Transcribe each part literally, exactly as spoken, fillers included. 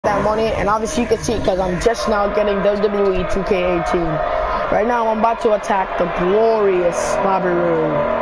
that money, and obviously you can see because I'm just now getting W W E two K eighteen. Right now I'm about to attack the glorious Bobby Roode.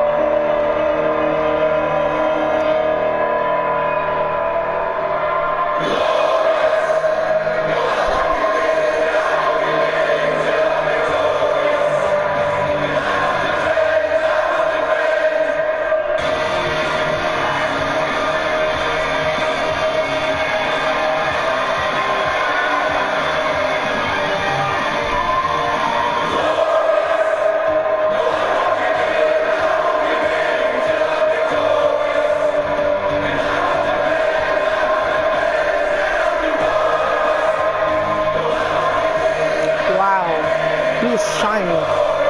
He's shiny.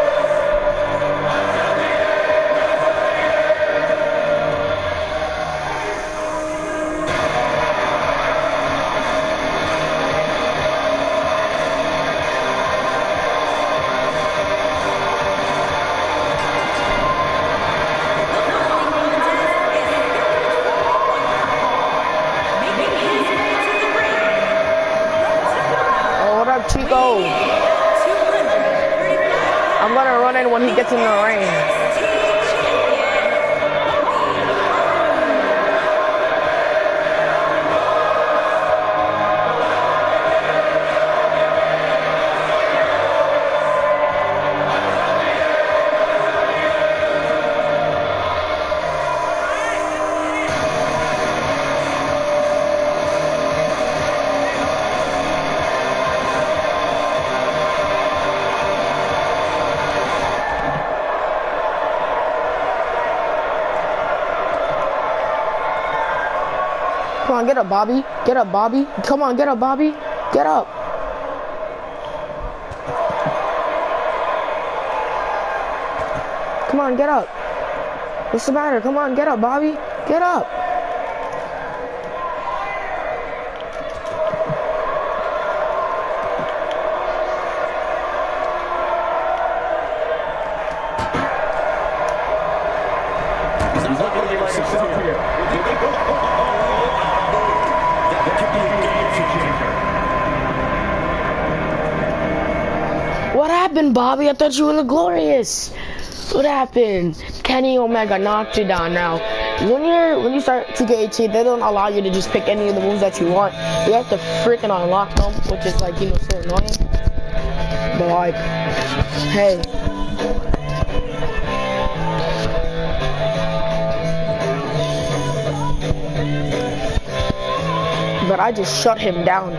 Oh, what up, Chico? I'm gonna run in when he gets in the ring. Come on, get up, Bobby. Get up, Bobby. Come on, get up, Bobby. Get up. Come on, get up. What's the matter? Come on, get up, Bobby. Get up. What happened, Bobby? I thought you were the glorious. What happened? Kenny Omega knocked you down. Now, when you're when you start two K eighteen, they don't allow you to just pick any of the moves that you want. You have to freaking unlock them, which is like, you know, so annoying. But like, hey. But I just shut him down.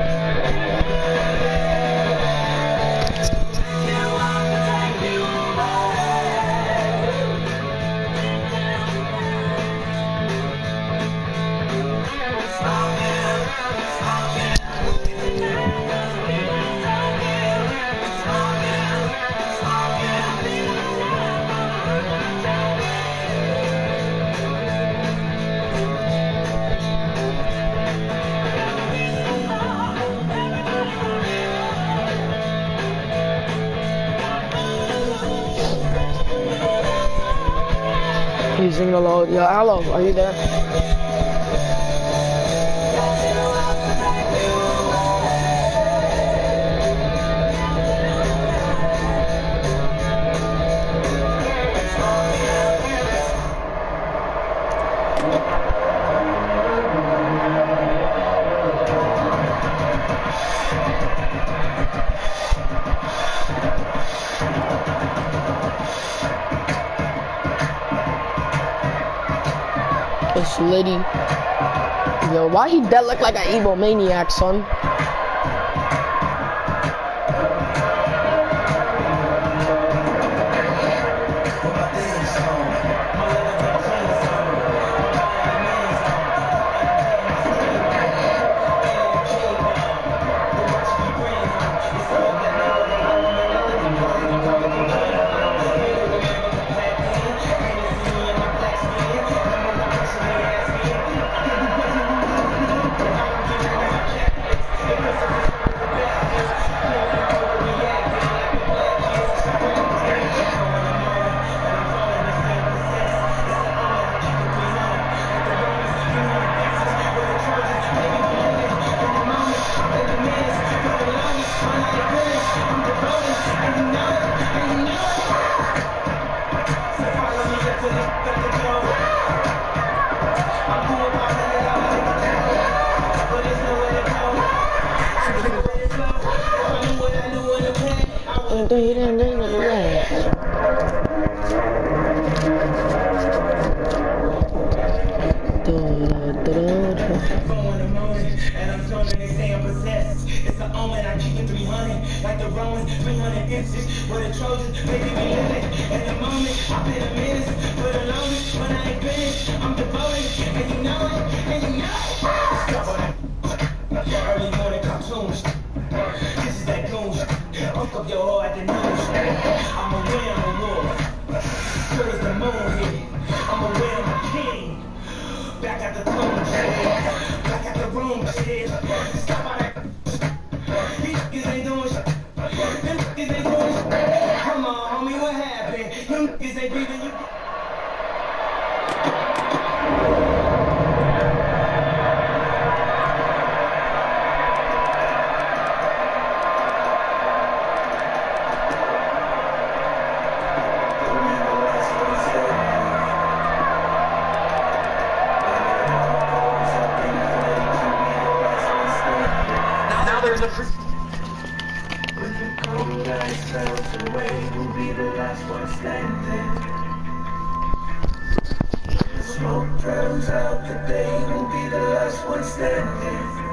He's singing aloud. Yo, hello, are you there? This lady. Yo, why he dead look like an evil maniac, son? It's the omen, I keep it three hundred, like the Romans, three hundred inches, with the Trojans, baby, we living. In the moment, I've been a menace, for the longest, when I ain't finished, I'm devoted, and you know it, and you know it. Stop on that early morning cartoons. This is that goon. Hook up your hoe at the news. I'm a win, I'm a wolf. Good as the moon hit. I'm a win, I'm a king. Back at the throne, shit. Back at the room, shit. Stop on that. These niggas ain't doing shit. Them niggas ain't doing shit. Come on, homie, what happened? Them niggas ain't breathing. You. There's a pr- when the cold ice melts away, we'll be the last one standing. When the smoke drowns out the day, we'll be the last one standing.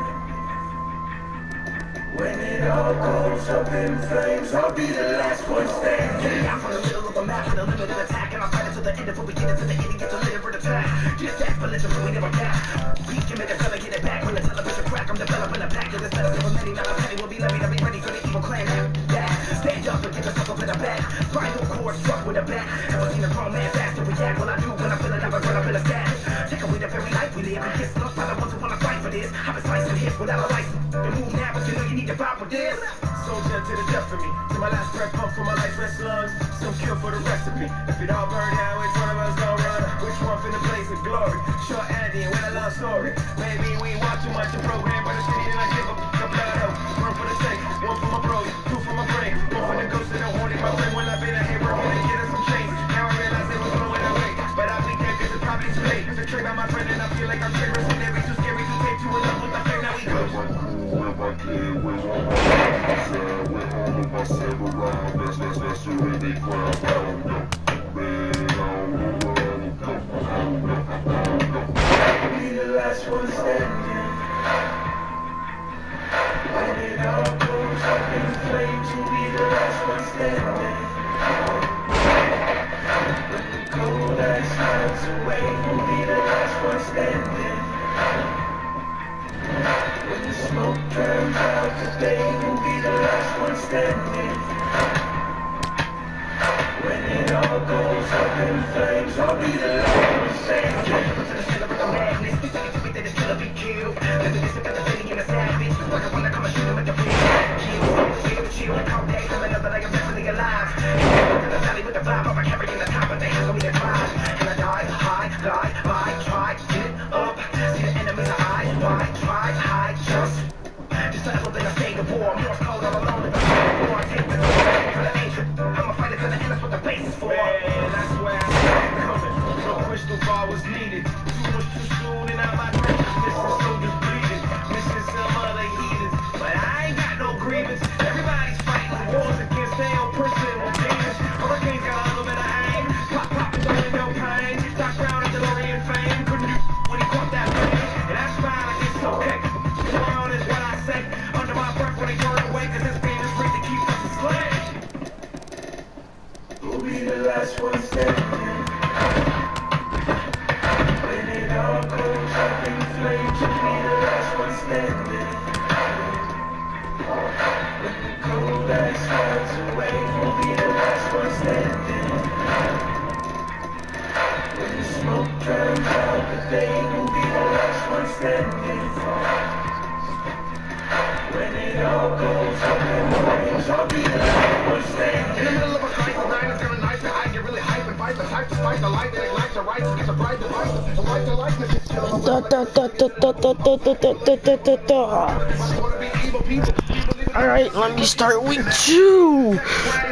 When it all goes up in flames, I'll be the last one standing. I'm from the middle of the map with a limited attack, and I'll fight it to the end before we get into the end and get to live for the attack. Just that religion, we never pass. We can make a fella get it back when the television crack. I'm developing a pack of this medicine for many, not a penny will be levied. I'll be ready for the evil clan. Yeah, stand up and get yourself up in the back. Final cord struck with a bat. Never seen a grown man faster react. What I do when I feel it, never run up in a status. Take away the very life we live and kiss love by the ones who wanna fight for this. I've been slicing hits without a license. You move now, but you know you need to fight with this. Soldier to the death for me. To my last breath, pump for my life's red slugs. Some kill for the recipe. If it all burned out, which one of us gon' run? Which one finna blaze with glory? Short Andy and with a love story. Maybe we ain't watch too much of program, but it's city and I give up the blood hope. One for the sake, one for my bros, two for my brain, one for the ghost that don't want it. My friend when I've been out here working and getting some change. Now I realize it was blowing away, but I'll be dead cause it's probably too late. Betrayed by my friend and I feel like I'm famous and every too scary to take to a love with the fame. Now we go. Be the last one standing. When it all goes up in flames, we'll be the last one standing. When the cold ice melts away, we'll be the last one standing. When the smoke drowns out the day, we'll be the last one standing. When it all goes up in flames, I'll be the last one standing. To the center of the madness, you think that it's gonna be killed. There's a distant feeling in a savage, like I wanna come and shoot him at the field. Chill, chill, chill, calm down, I'm another like I'm definitely alive. In the valley with the vibe, I'm carrying the top, but they have me to drive. And I die, high, die, by, try, get up. See the enemies are eyes wide, try, hide, just. Just a little bit of state of war, more cold all alone in the war. Take the door, for the ancient. I'm a fighter to the end, that's what the base is for. Man, that's where I saw it coming. No crystal ball was needed. Too much too soon, and out my precious missing soldiers bleeding. Missing some other heathens, but I ain't got no grievance. Everybody's fighting wars against their own person with demons. Hurricanes got a little bit of aim. Pop, pop, throwing no pain. Doc Brown and DeLorean fame. Couldn't do when he caught that pain. And that's fine, like it's okay. Tomorrow is what I say. Under my breath when they turn away, cause this game is rigged to keep us enslaved. We'll be the last one standing. When it all goes up in flames, we'll be the last one standing. When the cold ice melts away, we'll be the last one standing. When the smoke drowns out the day, we'll be the last one standing. When it all goes up in flames, I'll be the last one standing. In the middle of a crisis, nine is gonna nice to hide, get really hype and fight the type to fight the light that ignites the right to get the bright device, the right to likeness is killing the Alright, let me start week two.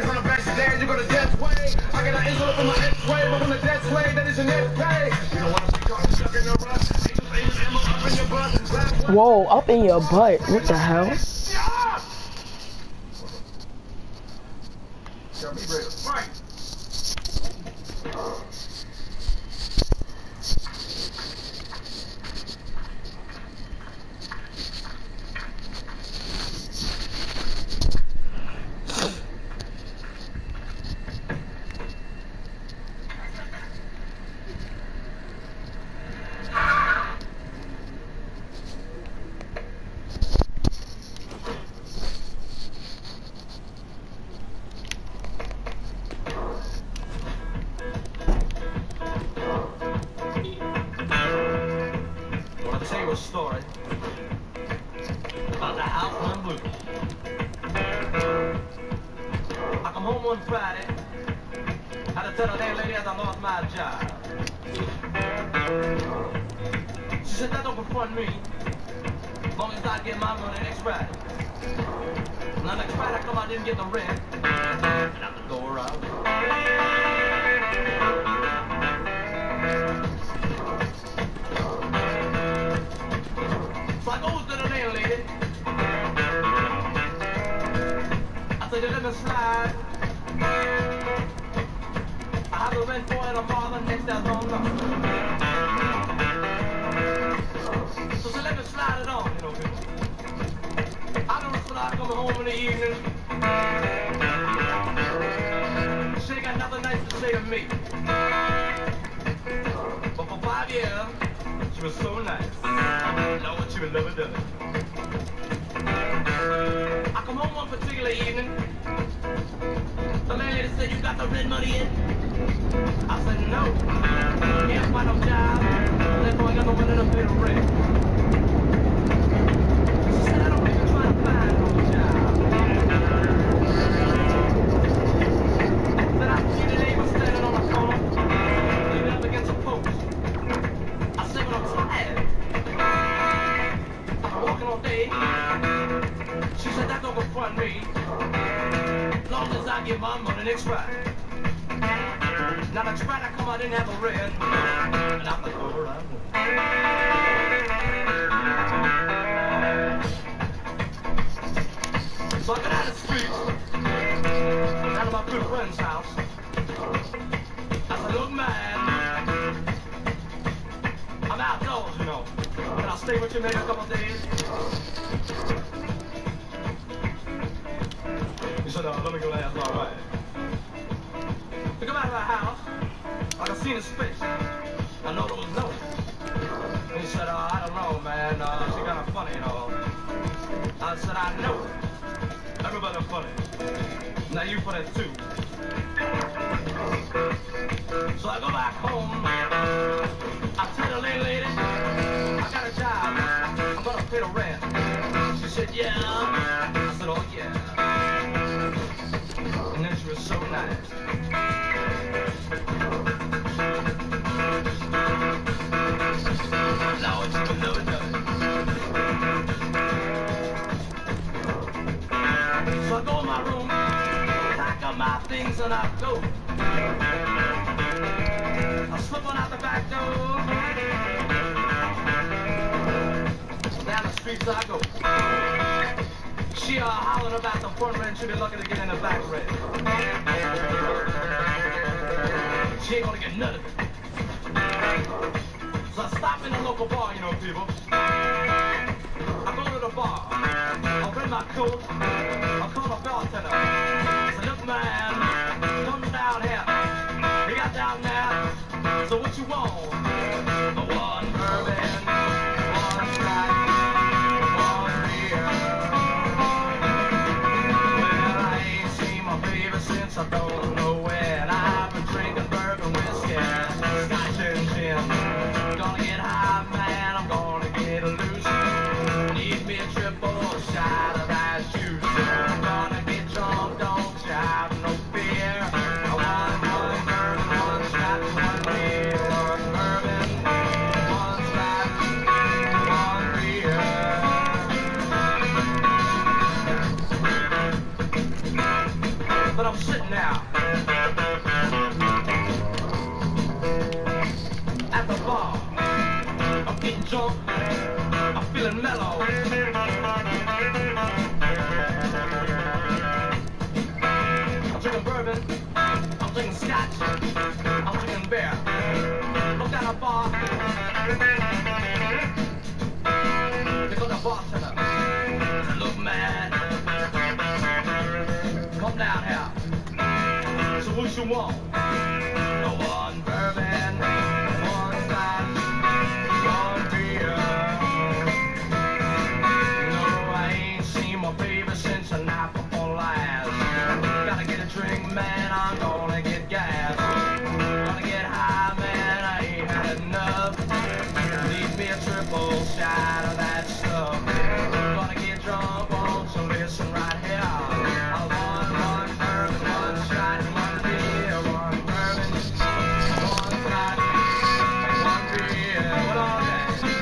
Whoa, up in your butt. What the hell? Got me ready to fight. A story about the house in blue. I come home one Friday, had to tell the landlady as I lost my job. She said that don't confront me, as long as I get my money next Friday. And the next Friday I come, I didn't get the rent, and I could go around. So I goes to the landlady. I said, let me slide. I have the rent for it tomorrow, next day I don't know. So she let me slide it on, you know, people. I noticed when I come home in the evening, she ain't got nothing nice to say to me. But for five years, she was so nice. Lord, she was never done it. I come home one particular evening. The landlady said, you got the rent money in? I said, no. Can't find no job. Therefore, I got no money to pay the rent. She said, I don't even try to find no job. Then I see the neighbor standing on the corner, leaning up against a post. I said, but I'm tired. I'm walking all day. She said, that don't confront me, as long as I get my money next Friday. Now next Friday I come, I didn't have a rent, and I'm like, over around. So I got out of the street, down to my good friend's house. I said, look, man, I'm outdoors, you know. Can I stay with you maybe a couple of days? He said, uh, let me go ask my wife. We come out of the house, like I seen his face. I know there was no. And he said, uh, I don't know, man, uh, she kind of funny, you know. I said, I know it. Everybody's funny. Now you funny too. So I go back home. I tell the landlady, I got a job. I'm gonna pay the rent. She said, yeah. I said, oh yeah. And then she was so nice. Lord, she was never done. So I go in my room, pack up my things, and I go. I slip on out the back door. Down the streets I go. She uh, hollering about the front rent, she'll be lucky to get in the back rent. She ain't gonna get none of it. So I stop in the local bar, you know, people. I go to the bar. I'll bring my coat. I'll call the bartender. I say, look, man, come down here. We got down there. So what you want? The one bourbon, one scotch, one beer. Well, I ain't seen my baby since I don't know when. I've been drinking bourbon whiskey, scotch and gin. Gonna get high, man, I'm gonna get loose. Need me a triple shot of that juice. I'm gonna get drunk, don't you have no fear. I want one bourbon, one scotch, one beer. One bourbon, one scotch, one beer. But I'm sitting now at the bar. I'm getting drunk. I'm feeling mellow. I'm drinking bourbon. what you want. No one bourbon, one scotch, one beer. No, I ain't seen my baby since the night before last. Gotta get a drink, man, I'm gonna get gas. Gonna get high, man, I ain't had enough. Leave me a triple shot of that stuff. Gonna get drunk, won't you listen right here? I want one bourbon, one shot, one beer, one bourbon, one shot, one beer. What on that?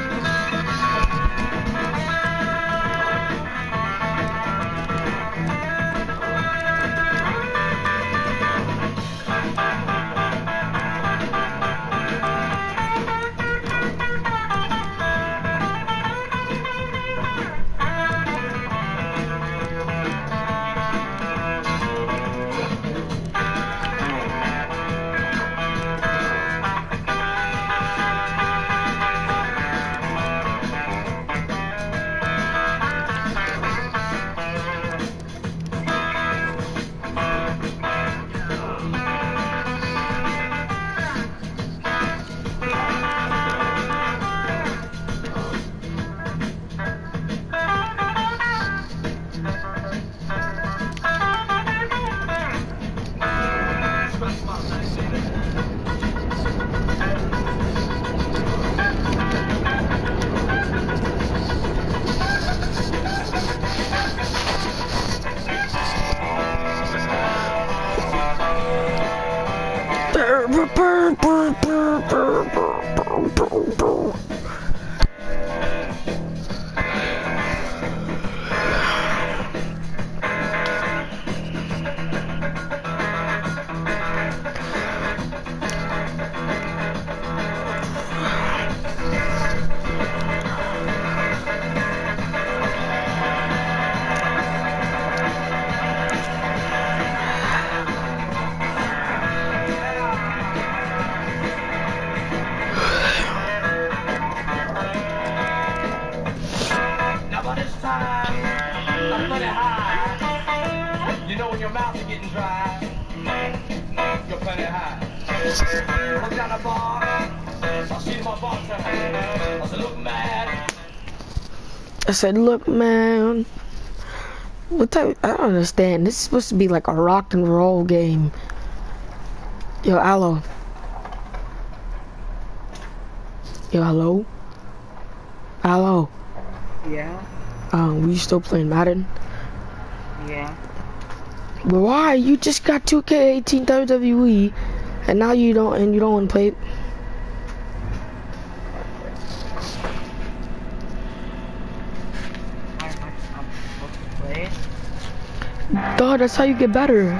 I'm plenty high. You know when your mouth is getting dry, you're plenty high. Look down the bar, I see my bartender. I said, look, man. I said, look, man. What type? I don't understand. This is supposed to be like a rock and roll game. Yo, Aloe. Yo, hello? Aloe. Yeah. Um, you still playing Madden? Yeah. But why? You just got two K eighteen W W E, and now you don't, and you don't want to play it. I'm, I'm supposed to play it. Dog, that's how you get better.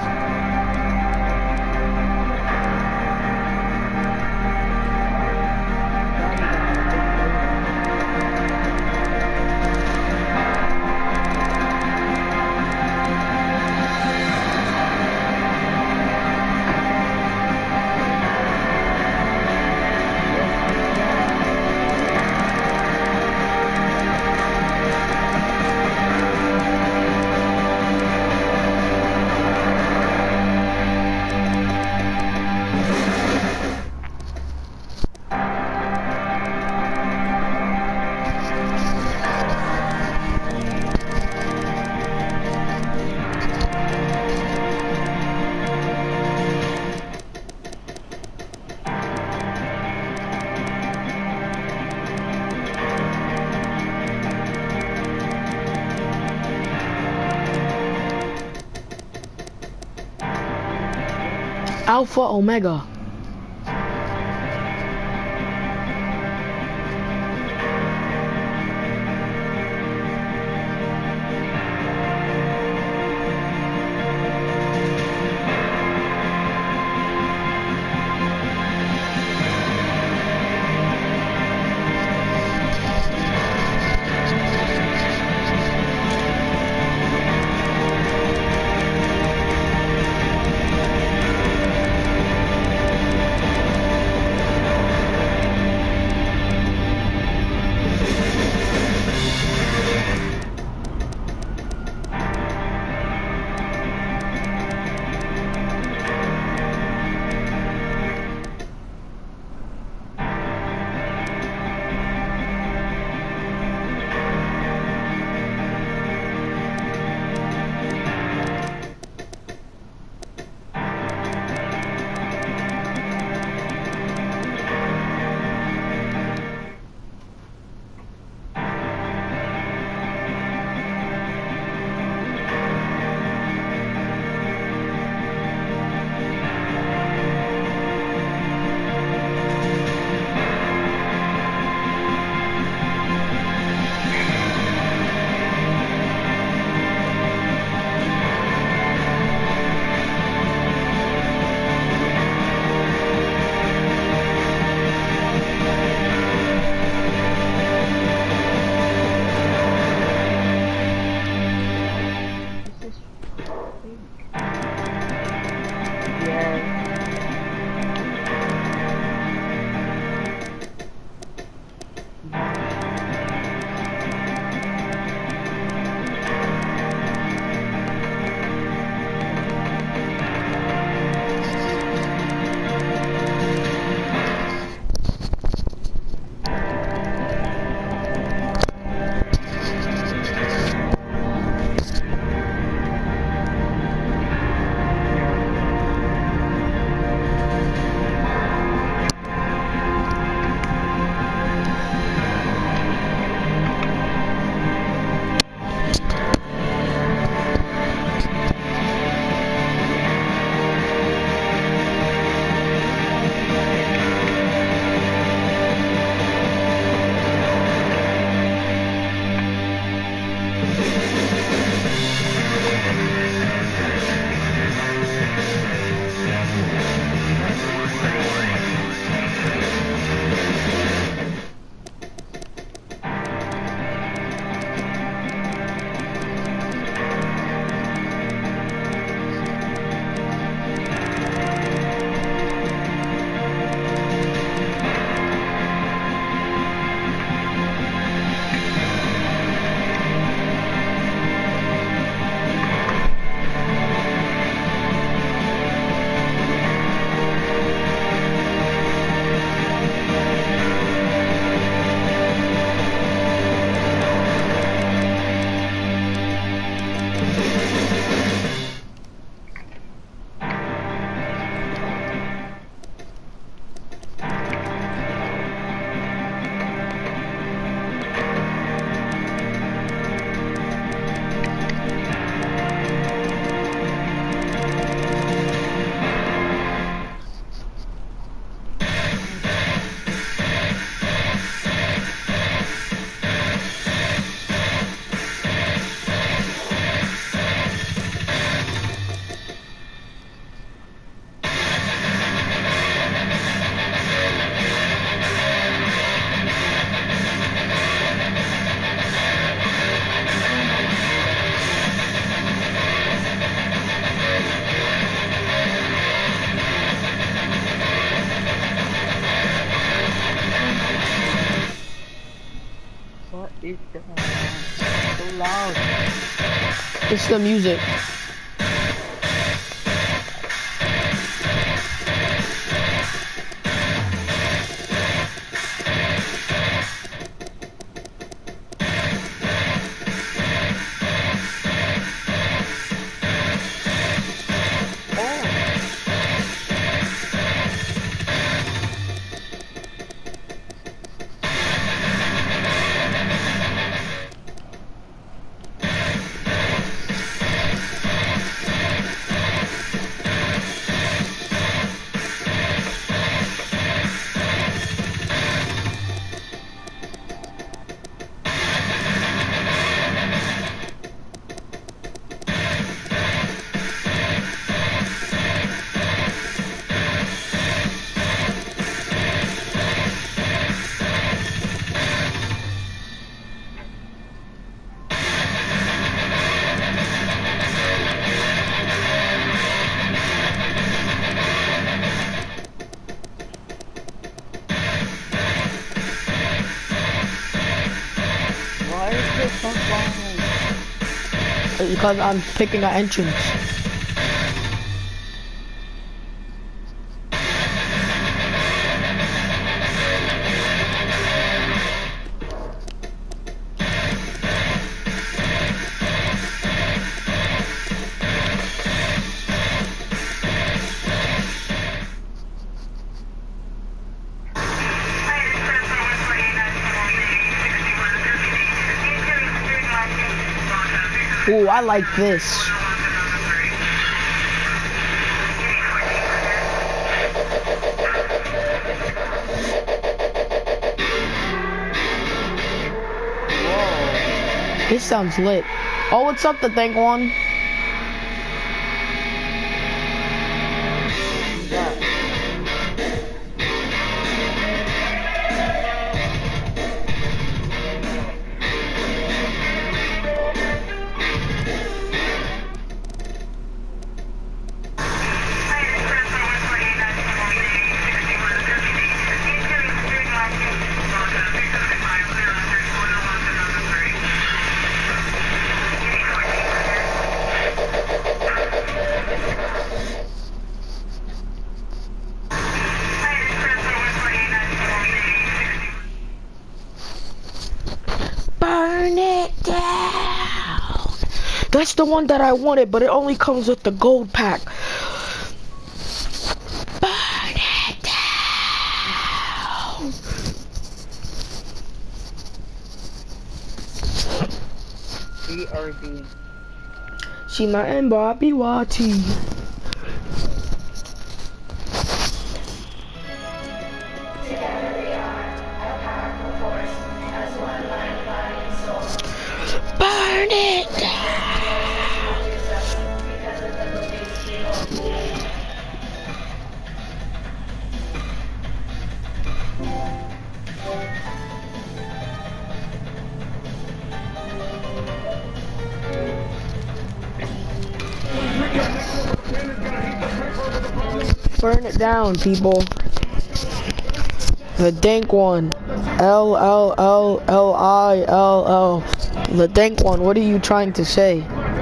Alpha Omega. It's the music. Why is this so long? Because I'm picking an entrance. Ooh, I like this. Whoa. This sounds lit. Oh, what's up, the thing one? Who's that? Burn it down. That's the one that I wanted, but it only comes with the gold pack. Burn it down. B R D. Shima and Bobby Watty. Burn it down. Burn it down, people. The dank one. L L L L I L L. The dank one, what are you trying to say?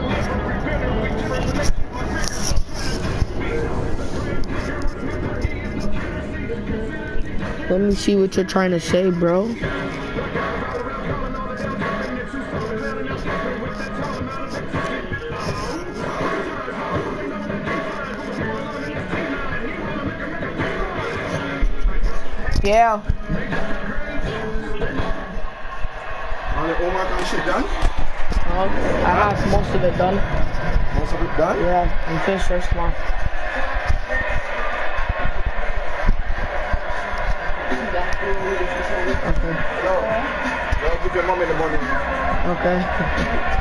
Let me see what you're trying to say, bro. Yeah. Are the all my shit done? Um, I have most of it done. Most of it done? Yeah, I'm finished first one. Okay. No. I'll give your mom in the morning. Okay.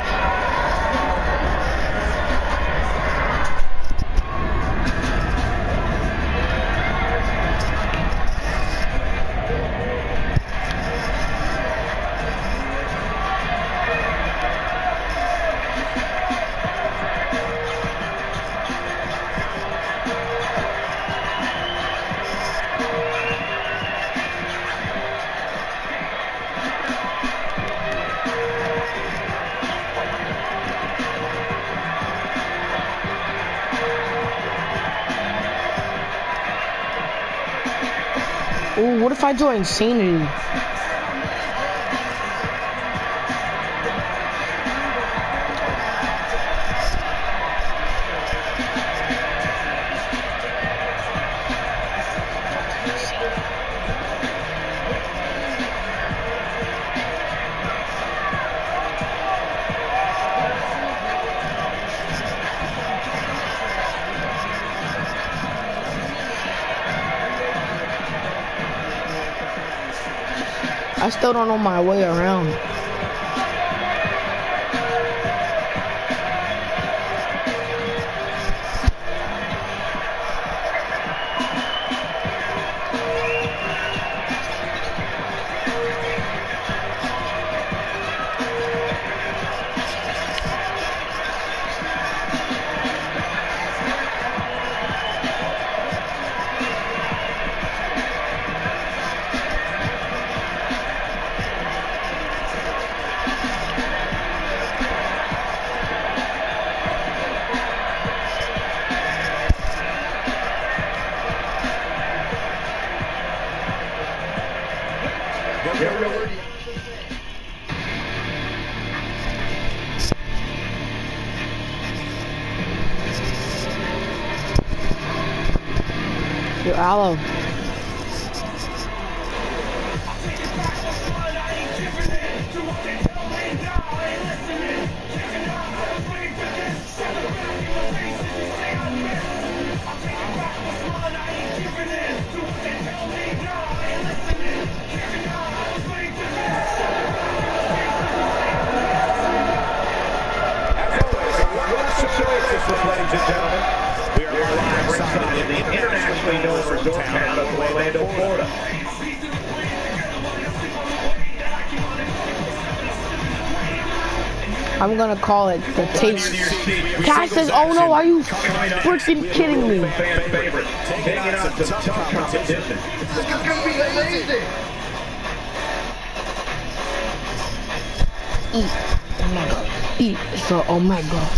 Ooh, what if I join Insanity? I still don't know my way around. Yo, Aloe. Ladies and gentlemen, we are live ringside in the internationally known resort town of Orlando, Florida. I'm gonna call it the taste. Cash says, oh no, are you freaking kidding me? Taking on some tough competition. This is gonna be amazing. Eat. Oh my god. Eat. So, oh my god.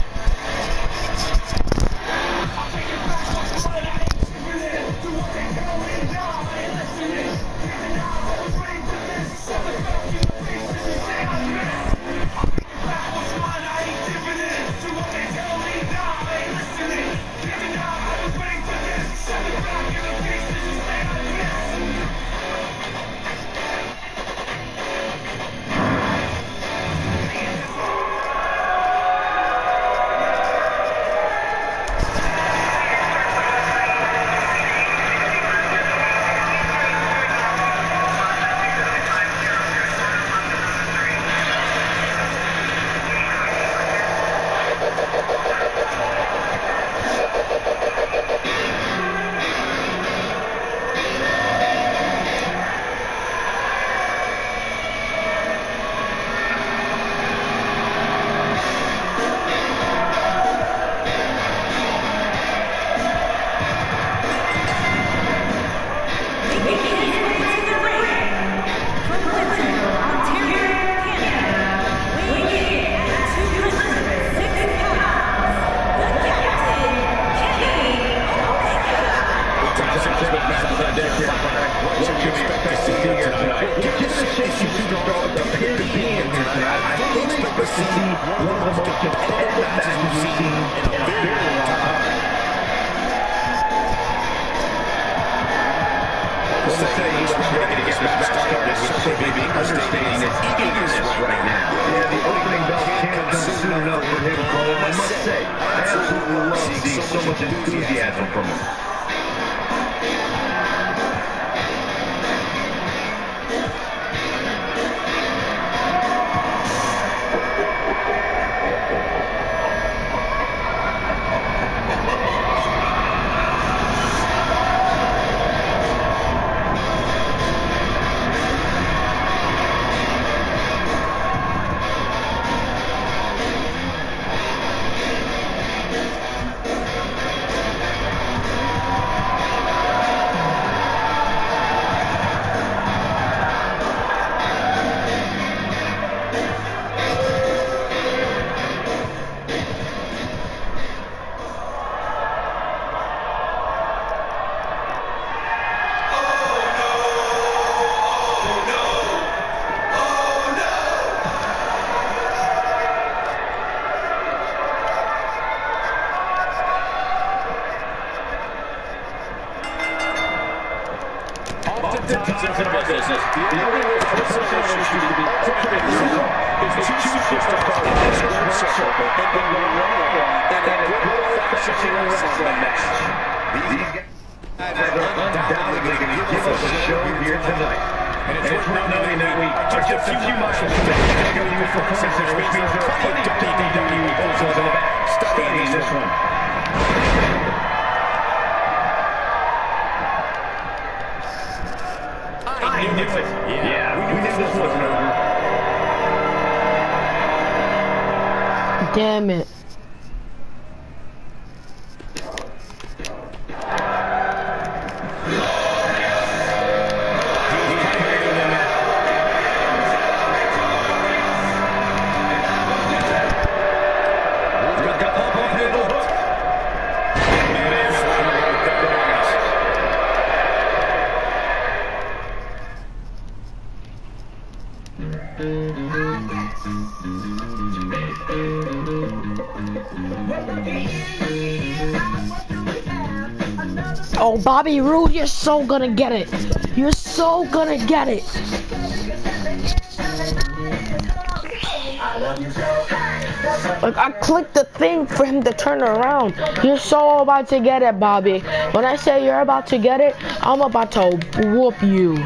oftentimes in business, the only way for a celebration to be ultimately resolved is for two superstars in this red circle and be one-on-one in a good old-fashioned wrestling match. These guys are undoubtedly going to give us a show here tonight. And it's worth noting that we are just a few miles from the W W E Performance Center, which means there are plenty of W W E officials in the back studying this one. I knew it. Yeah, yeah, we knew this wasn't over. Damn it. Oh, Bobby Roode, you're so gonna get it. You're so gonna get it. Like, I clicked the thing for him to turn around. You're so about to get it, Bobby. When I say you're about to get it, I'm about to whoop you.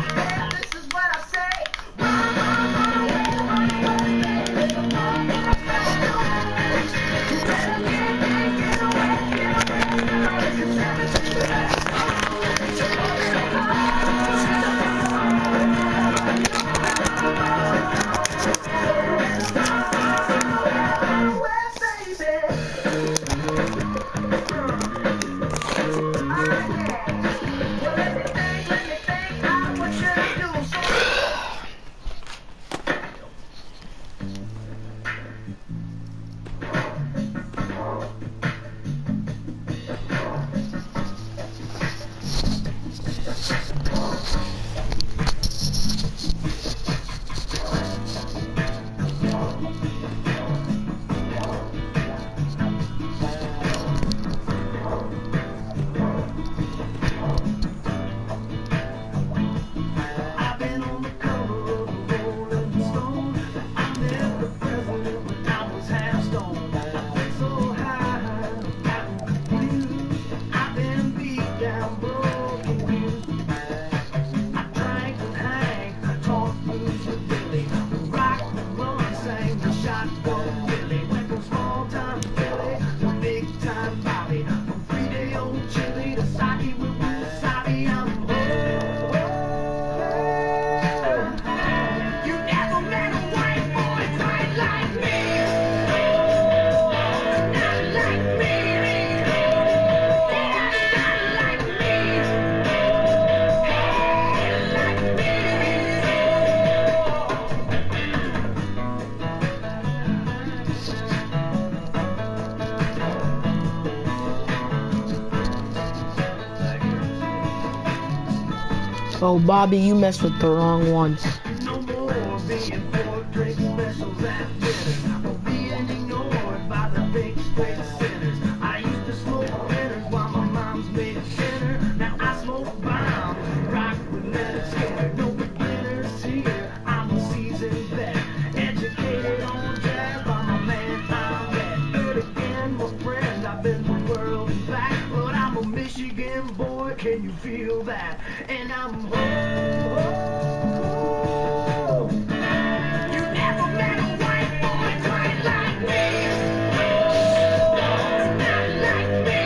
Oh, Bobby, you messed with the wrong one. No more being poor, drink specials at dinner. Or being ignored by the big straight sinners. I used to smoke winners while my mom's made a dinner. Now I smoke bombs, rock with leather skin. No beginners here, I'm a seasoned vet. Educated on jazz by my man I'm at. Heard again, my friend, I've been the world and back. But I'm a Michigan boy, can you feel that? And I'm home. You never met a white boy quite like me. Not like me.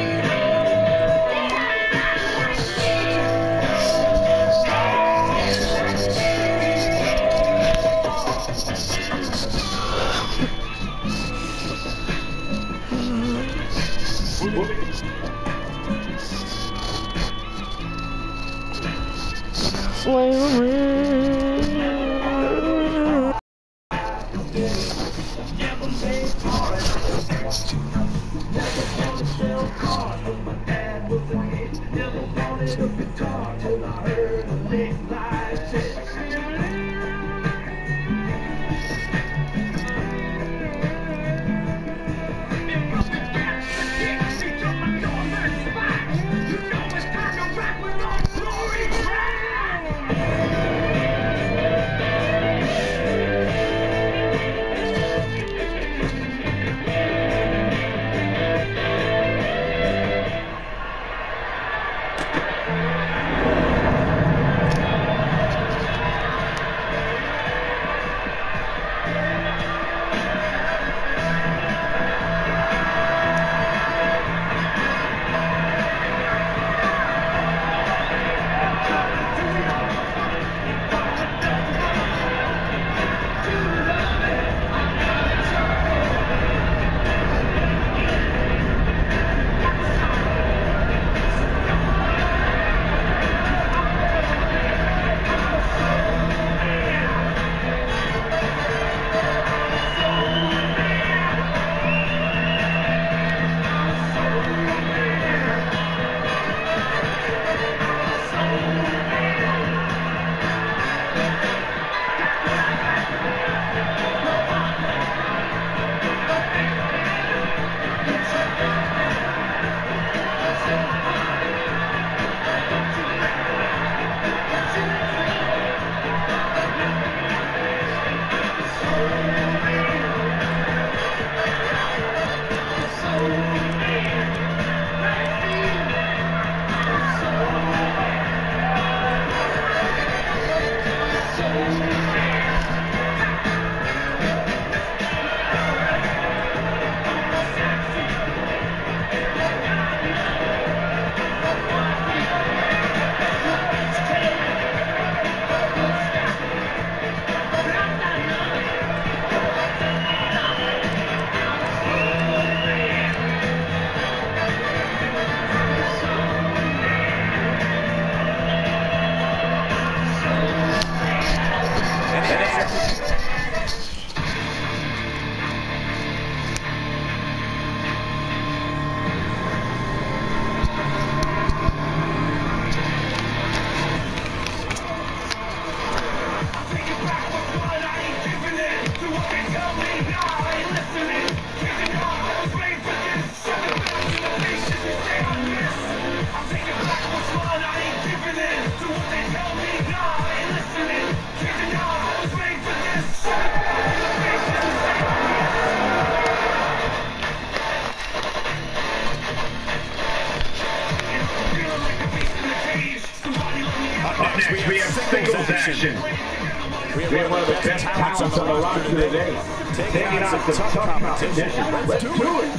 Never made cars. Never bought a shell car till my dad was a kid. Never wanted a guitar till I heard a lick like this. Next, we have singles action. We have one of the best talents on the roster today. Taking out some tough competition. Let's do it.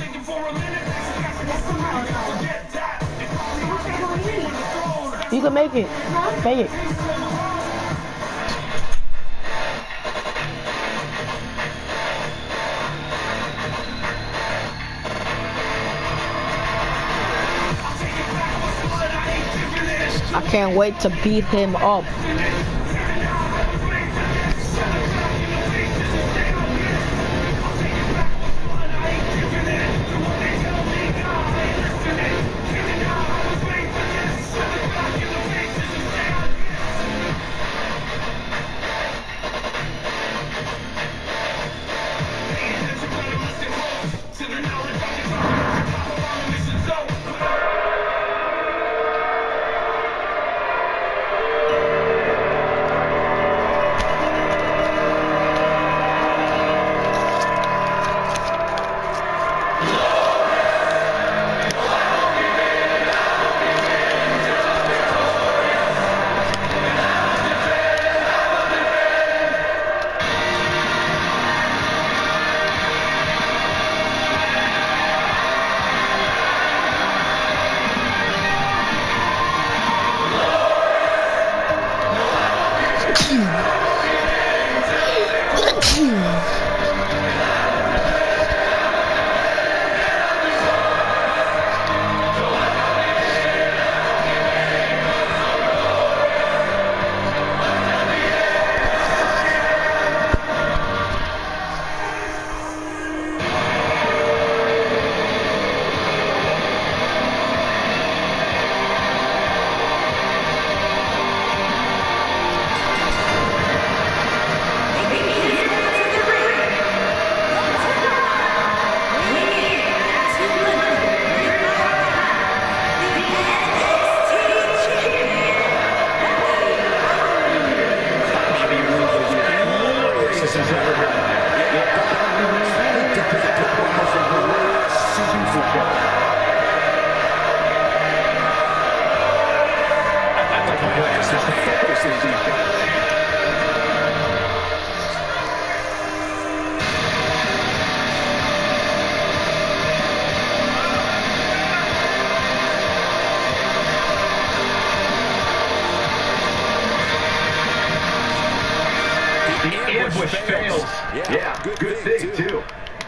You can make it. Make it. I can't wait to beat him up. Ambush fails. Yeah, Yeah, good, good thing, thing, too. too.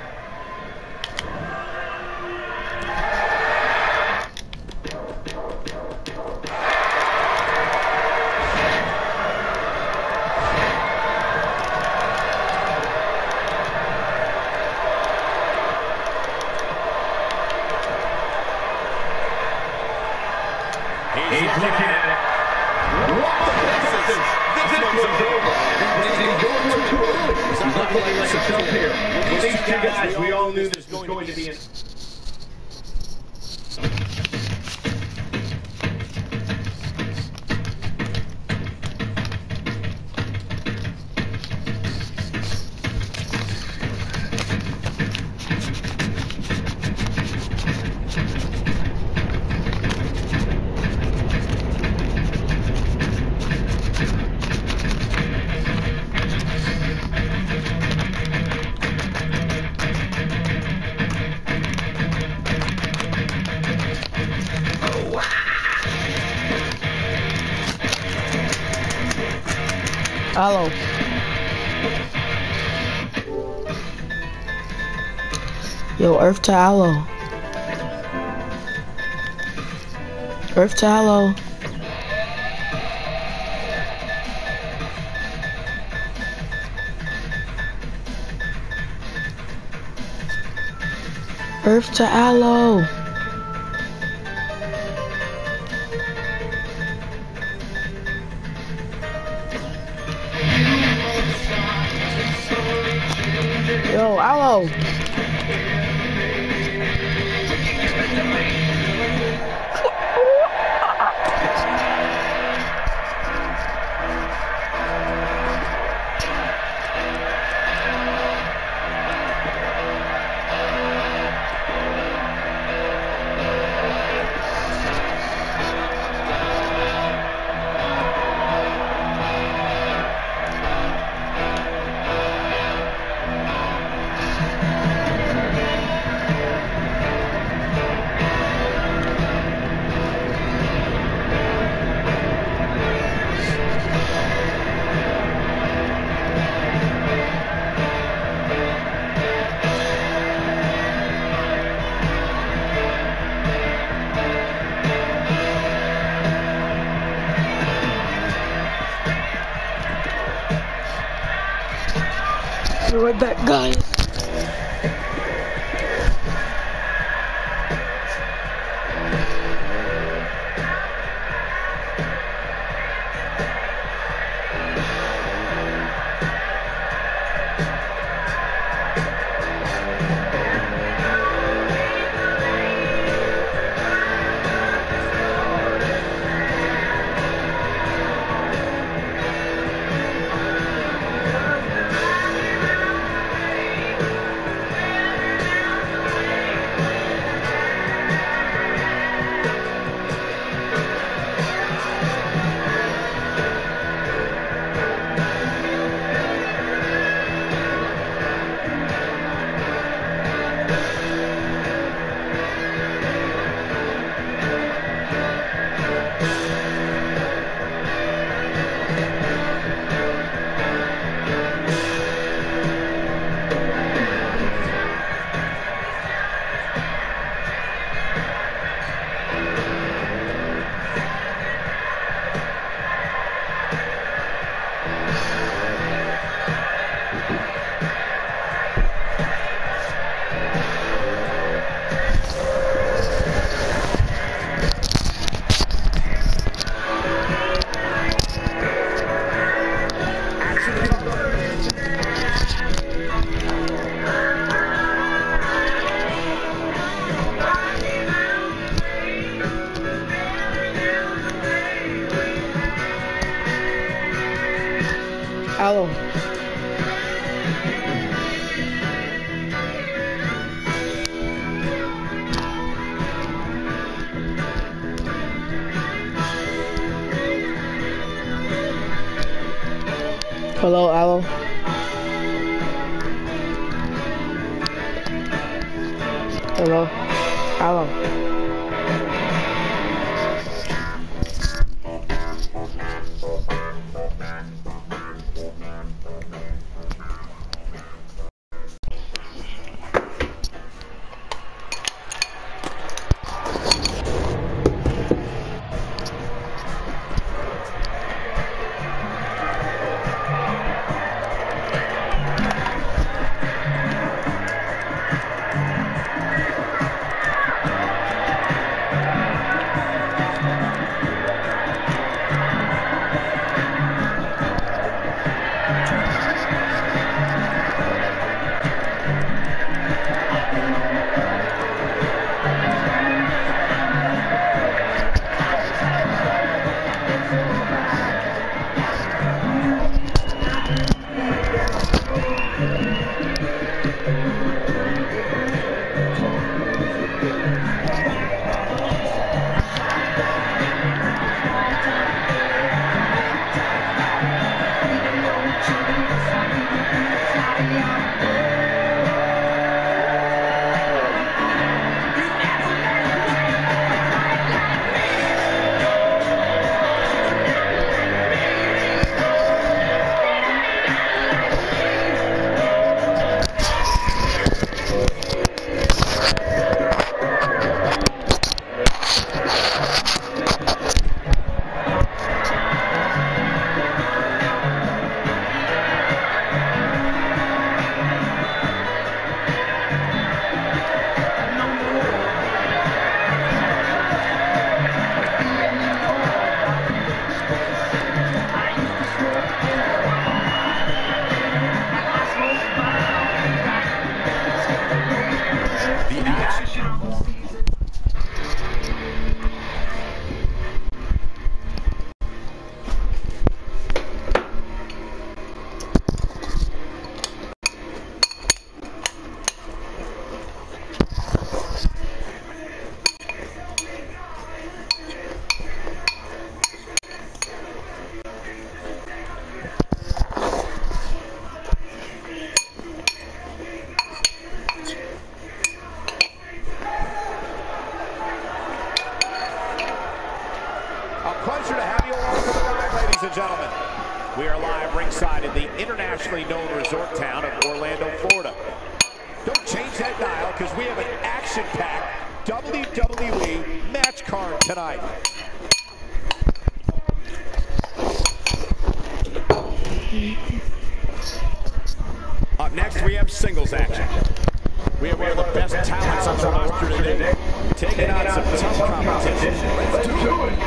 He's looking at it. What the heck is this? This one's over. He's going too early. He's not looking like himself here. With these two guys, we all knew this was going to be an... Hello. Yo, Earth to Aloe. Earth to Aloe. Earth to Aloe. Yo, Aloe. Be right back, guys. Aloe. Hello, Aloe. Hello, Aloe. and gentlemen. We are live ringside in the internationally known resort town of Orlando, Florida. Don't change that dial because we have an action-packed W W E match card tonight. Up next, we have singles action. We have one of the best talents on the roster today, taking on some tough competition. Let's do it.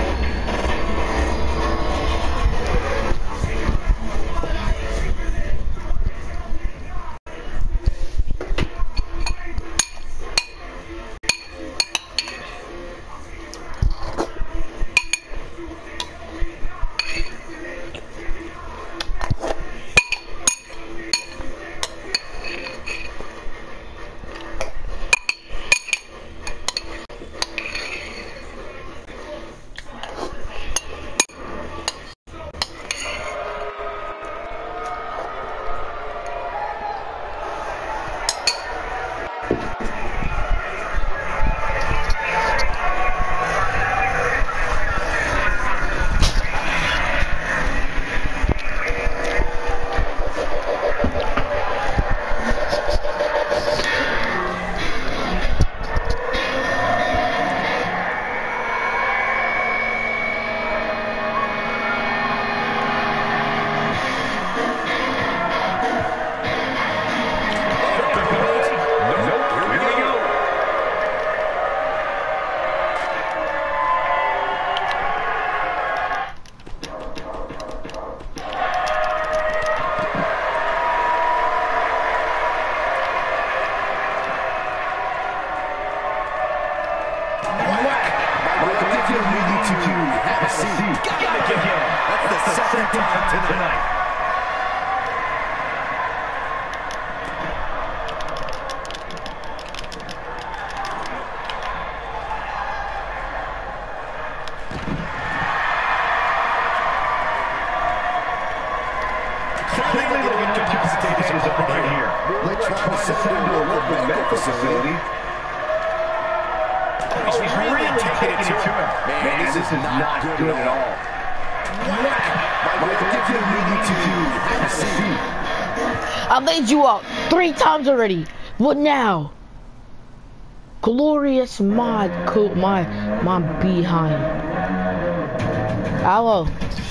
I laid you out three times already. What now? Glorious mod, cool, my, my behind. Hello.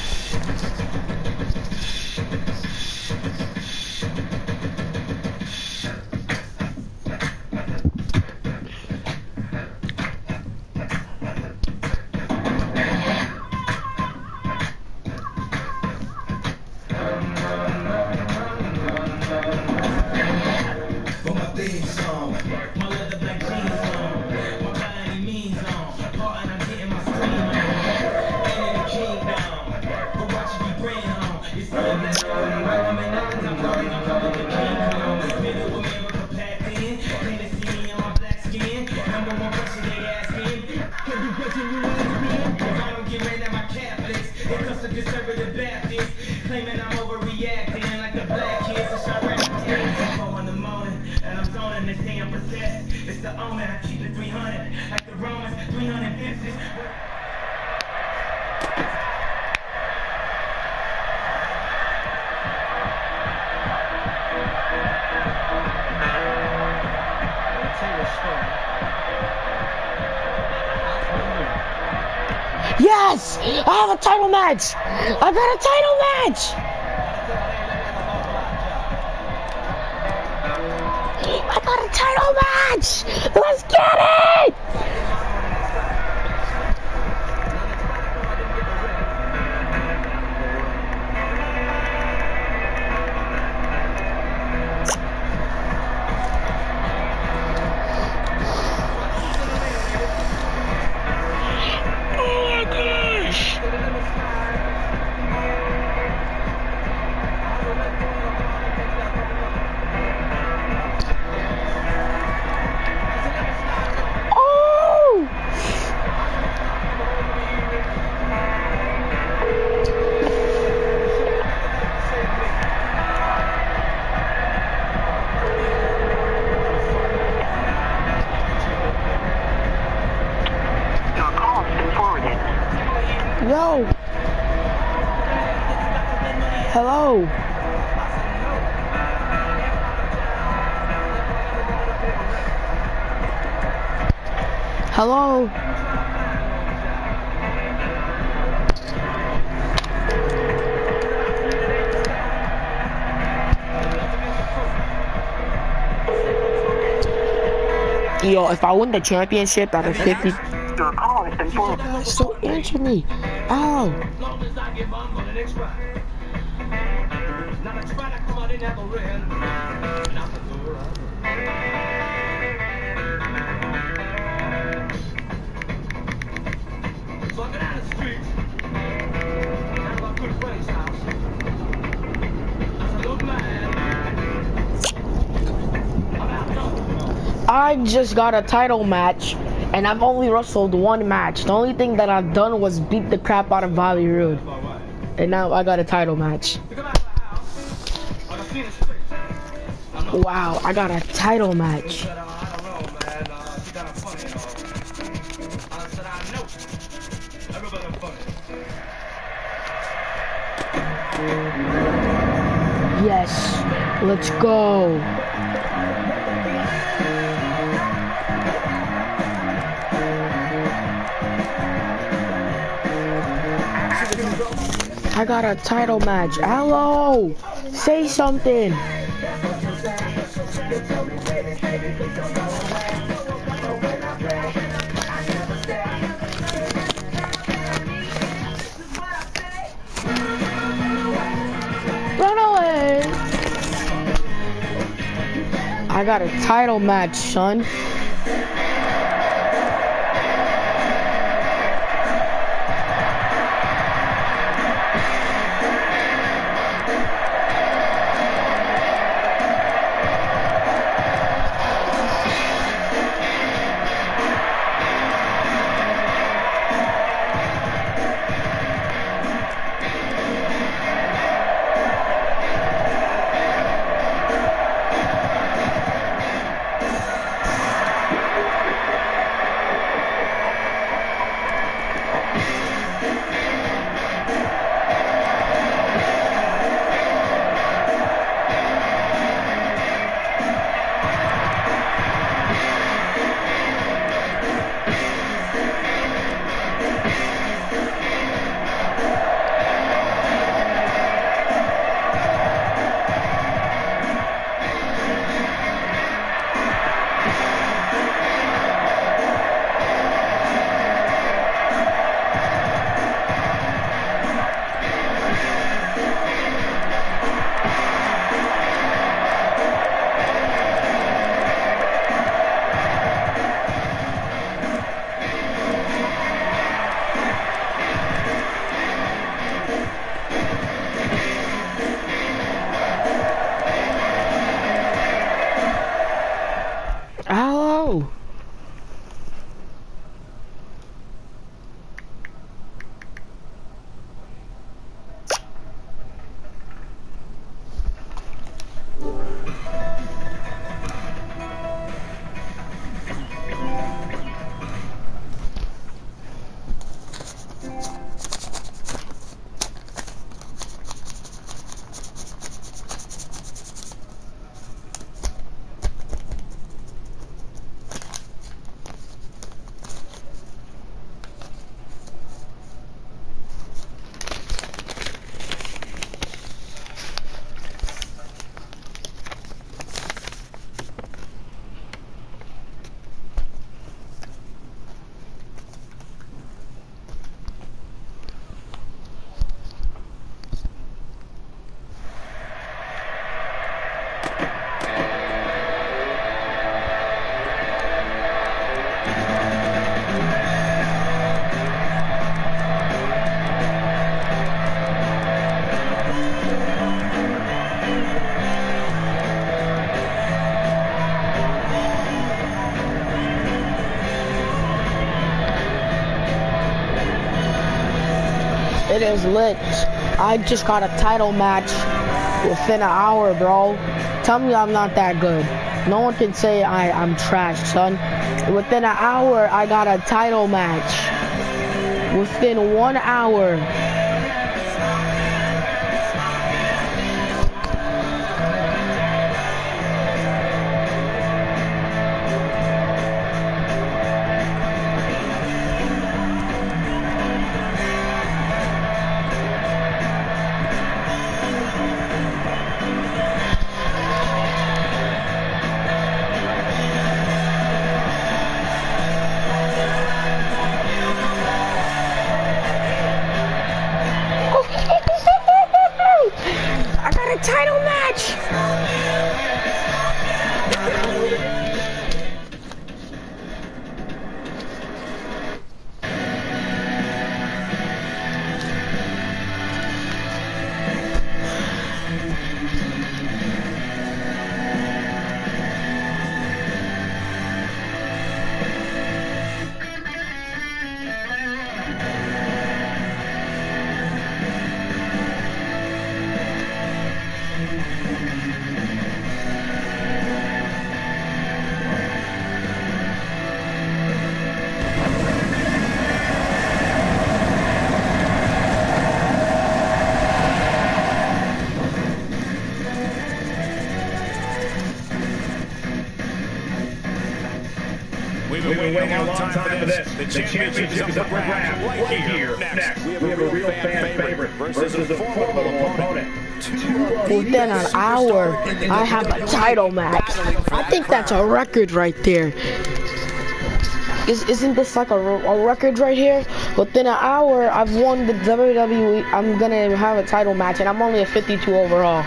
Yes! I have a title match! I got a title match! I got a title match! Let's get it! Yo! Hello. Hello. Yo, if I win the championship out of fifty, Your call has been forwarded. so answer me. Ow. Long as I get mine, gonna next try. Now next try to come out in apple red. Not the door. So I get out of the street. Down to my good friend's house. I said, look, man. I'm out done. I just got a title match, and I've only wrestled one match. The only thing that I've done was beat the crap out of Bobby Roode, and now I got a title match. We come out of the house. I can see the street. I'm not Wow, I got a title match. said, uh, I don't know, man. Uh, she got a funny and all. I said, I know. Everybody funny. Yes, let's go. I got a title match. Hello, say something. Run away. I got a title match, son. Hello. It is lit. I just got a title match within an hour, bro. Tell me I'm not that good. No one can say I, I'm trash, son. Within an hour, I got a title match. Within one hour. waiting a long time for this. The championship is up for grabs right here. Next, we have a real fan favorite versus a formidable opponent. Within an hour, I have a title match. I think that's a record right there. Is, isn't this like a, a record right here? Within an hour, I've won the W W E. I'm gonna have a title match, and I'm only a fifty-two overall.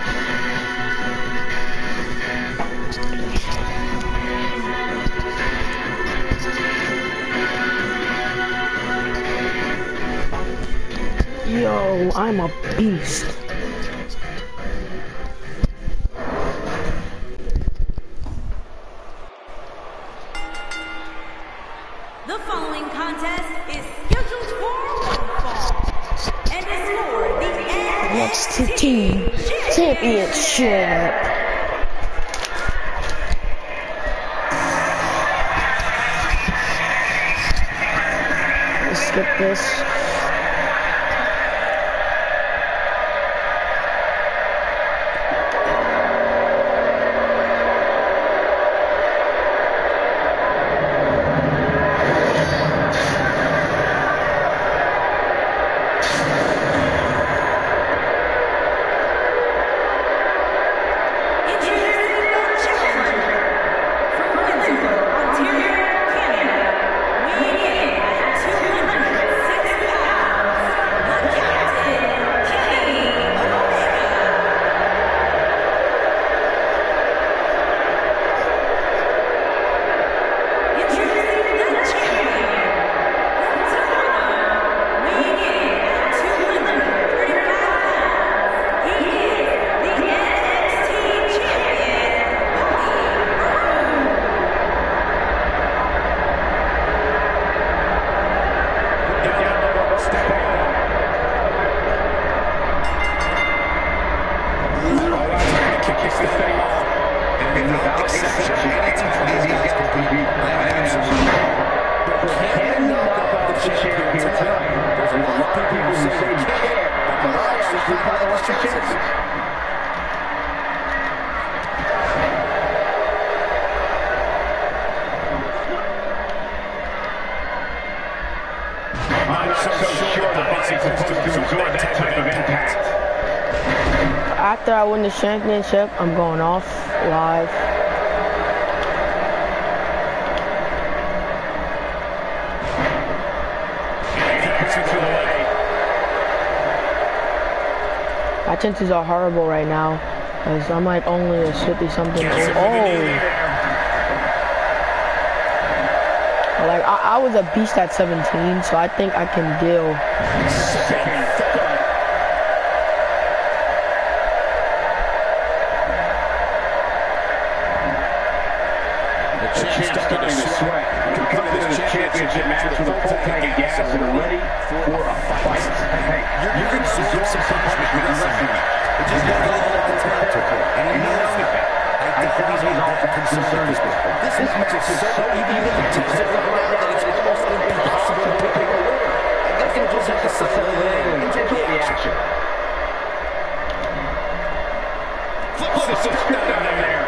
Yo, I'm a beast. The following contest is scheduled for one fall and is for the N X T Championship. Let's skip this. After I win the championship, I'm going off live. My chances are horrible right now, because I'm like only a fifty something. Oh! Like, I, I was a beast at seventeen, so I think I can deal. Starting to sweat. Coming into the championship match with a full tank of gas and ready for a fight. Hey, you can absorb some punishment in wrestling. It just got a little bit of territory. And he knows that. I think he's all concerned with this. This match is so even intensive right now that it's almost impossible to pick a winner. I guess we'll just have to settle in and take the action. Flips the six down there.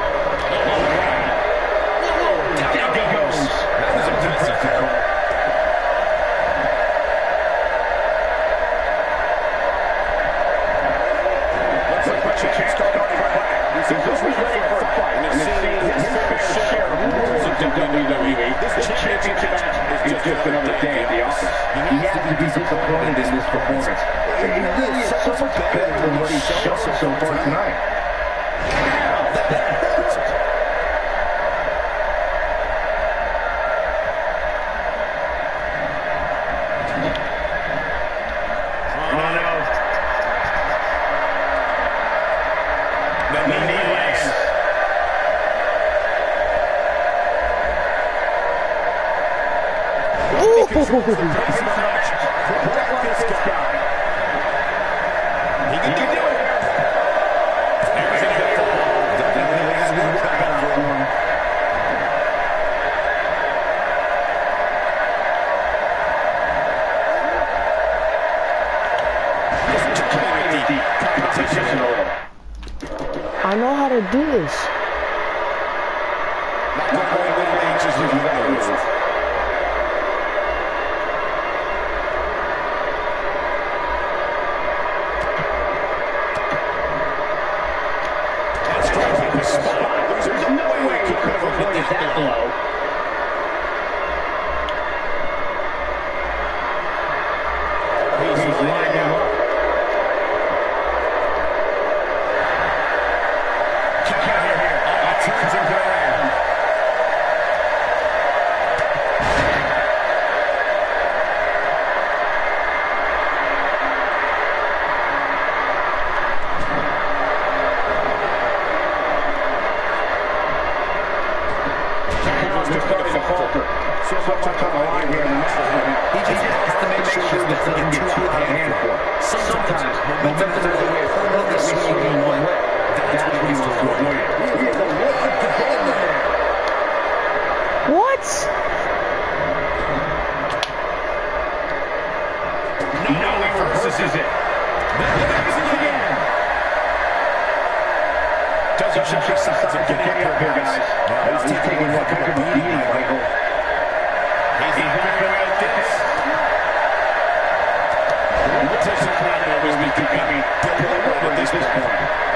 This championship match is just another day at the office. He has to be disappointed in this performance. It really is so much better than what he's shown so far tonight. I know how to do this. much on the line here in the match. He just has to make sure that he can get too out of hand for it. Sometimes, momentum is a way of permanently swinging one way. That's what he wants to avoid. He is a wicked defender there. What? No, he reverses it. There's it again. Doesn't show any signs of getting up here, guys. No, he's taking what kind of beating, Michael. He's having like this. What does the crowd always be becoming deliberate at this point?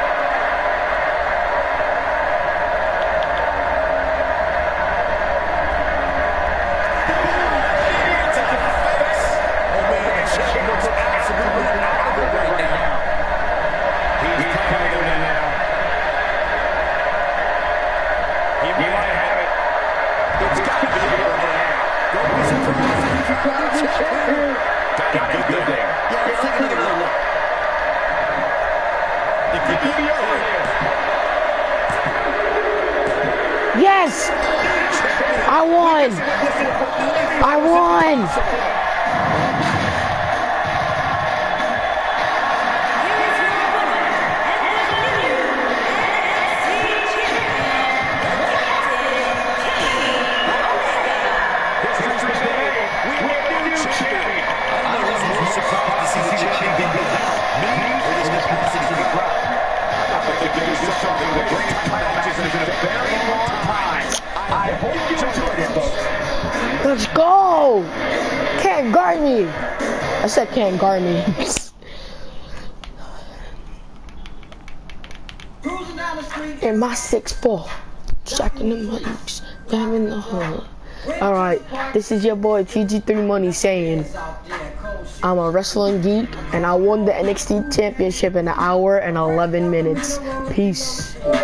Yes! I won! I won! Let's go! Can't guard me! I said can't guard me. And my six four, checking the mics, down in the hole. Alright, this is your boy T G three Money saying, I'm a wrestling geek and I won the N X T championship in an hour and eleven minutes. Peace.